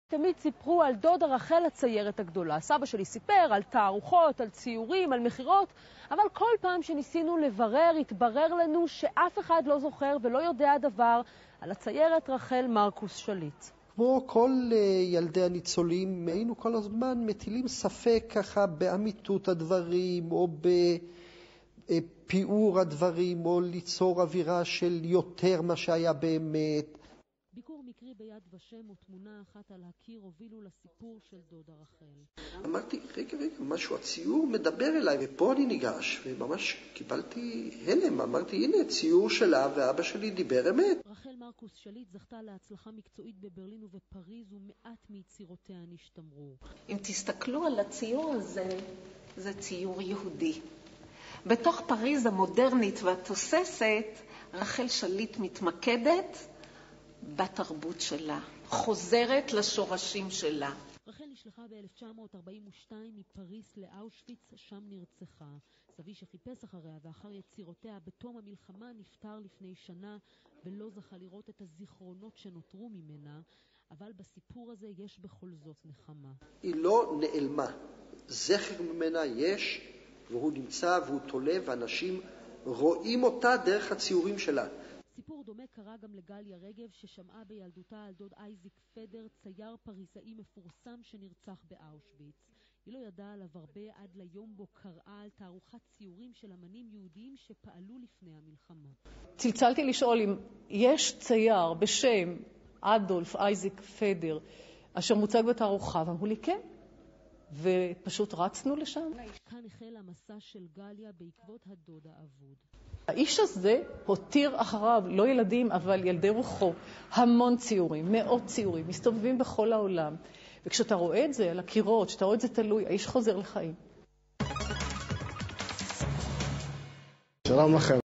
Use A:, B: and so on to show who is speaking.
A: תמיד סיפרו על דודה רחל הציירת הגדולה. סבא שלי סיפר על תערוכות, על ציורים, על מחירות, אבל כל פעם שניסינו לברר, התברר לנו שאף אחד לא זוכר ולא יודע דבר על הציירת רחל מרקוס שליט.
B: כמו כל ילדי הניצולים, היינו כל הזמן מטילים ספק ככה באמיתות הדברים, או בפיאור הדברים, או ליצור אווירה של יותר מה שהיה באמת.
A: ביקור מקרי ביד ושם ותמונה אחת על הקיר הובילו לסיפור של דודה רחל.
B: אמרתי, רגע, משהו, הציור מדבר אליי, ופה אני ניגש, וממש קיבלתי הלם, אמרתי, הנה, ציור שלה, ואבא שלי דיבר אמת.
A: רחל מרקוס שליט זכתה להצלחה מקצועית בברלין ובפריז, ומעט מיצירותיה נשתמרו.
C: אם תסתכלו על הציור הזה, זה ציור יהודי. בתוך פריז המודרנית והתוססת, רחל שליט מתמקדת בתרבות שלה, חוזרת לשורשים שלה.
A: רחל נשלחה ב-1942 מפריז לאושוויץ, שם נרצחה. סבי שחיפש אחריה ואחר יצירותיה בתום המלחמה נפטר לפני שנה ולא זכה לראות את הזיכרונות שנותרו ממנה, אבל בסיפור הזה יש בכל זאת נחמה.
B: היא לא נעלמה. זכר ממנה יש, והוא נמצא והוא תולה, ואנשים רואים אותה דרך הציורים שלה.
A: סיפור דומה קרה גם לגליה רגב ששמעה בילדותה על דוד אייזיק פדר, צייר פריזאי מפורסם שנרצח באושוויץ. היא לא ידעה עליו הרבה עד ליום בו קראה על תערוכת ציורים של אמנים יהודיים שפעלו לפני המלחמה.
D: צלצלתי לשאול אם יש צייר בשם אדולף אייזיק פדר אשר מוצג בתערוכה, ואמרו לי כן. ופשוט רצנו לשם.
A: כאן החל המסע של גליה בעקבות הדוד האבוד.
D: האיש הזה הותיר אחריו, לא ילדים, אבל ילדי רוחו, המון ציורים, מאות ציורים, מסתובבים בכל העולם. וכשאתה רואה את זה על הקירות, כשאתה רואה את זה תלוי, האיש חוזר לחיים.
E: שלום לכם.